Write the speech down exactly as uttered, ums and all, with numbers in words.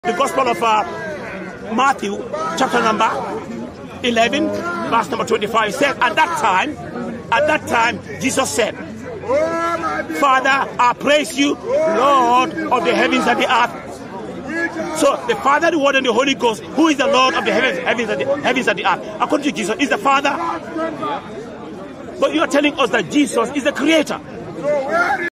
The Gospel of uh, Matthew, chapter number eleven, verse number twenty-five said, at that time, at that time, Jesus said, Father, I praise you, Lord of the heavens and the earth. So the Father, the Word, and the Holy Ghost, who is the Lord of the heavens, heavens, and, the, heavens and the earth? According to Jesus, is the Father. But you are telling us that Jesus is the Creator.